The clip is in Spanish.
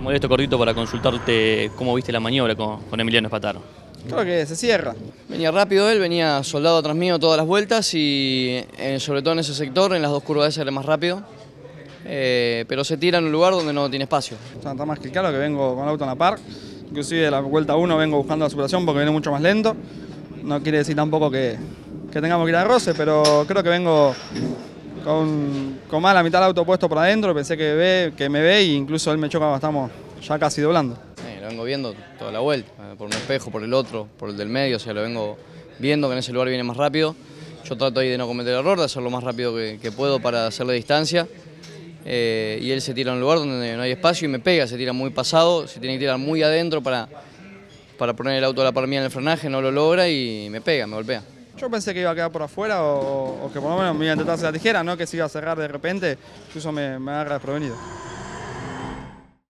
molesto cortito para consultarte cómo viste la maniobra con Emiliano Espataro. Creo que se cierra. Venía rápido él, venía soldado atrás mío todas las vueltas y sobre todo en ese sector, en las dos curvas era más rápido. Pero se tira en un lugar donde no tiene espacio. O sea, está más que claro que vengo con el auto en la par. Inclusive de la vuelta 1 vengo buscando la superación porque viene mucho más lento. No quiere decir tampoco que tengamos que ir a roce, pero creo que vengo con más de la mitad del auto puesto por adentro. Pensé que me ve e incluso él me choca cuando estamos ya casi doblando. Lo vengo viendo toda la vuelta, por un espejo, por el otro, por el del medio, o sea, lo vengo viendo que en ese lugar viene más rápido. Yo trato ahí de no cometer el error, de hacerlo lo más rápido que puedo para hacerle distancia. Y él se tira en un lugar donde no hay espacio y me pega, se tira muy pasado, se tiene que tirar muy adentro para poner el auto a la par mía en el frenaje, no lo logra y me pega, me golpea. Yo pensé que iba a quedar por afuera o que por lo menos me iba a intentar hacer la tijera, no que se iba a cerrar de repente, incluso me agarra desprevenido.